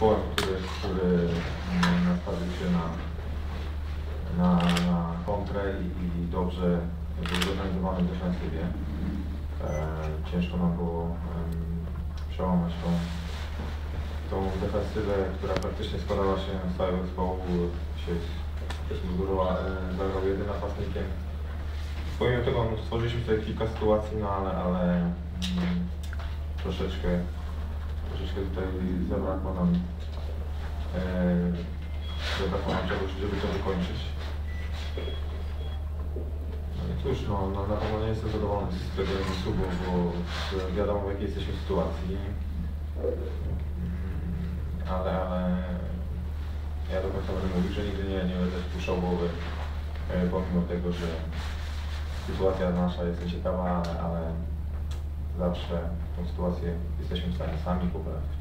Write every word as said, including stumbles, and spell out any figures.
zespołem, który, który nastawił się na, na, na kontrę i, i dobrze zorganizowanej defensywie. E, ciężko nam było e, przełamać tą, tą defensywę, która praktycznie składała się z całego zespołu. Się zbudowała, e, zagrał jedynym napastnikiem. Pomimo tego no, stworzyliśmy tutaj kilka sytuacji, no ale, ale mm, troszeczkę, troszeczkę tutaj zabrakło nam, e, zabrakło nam czegoś, żeby to wykończyć. No i cóż, no, no na pewno nie jestem zadowolony z tego remisu, bo, bo wiadomo w jakiej jesteśmy sytuacji, ale, ale ja do końca będę mówił, że nigdy nie, nie będę puszczał głowy, e, pomimo tego, że sytuacja nasza jest ciekawa, ale, ale zawsze tą sytuację jesteśmy w stanie sami poprawić.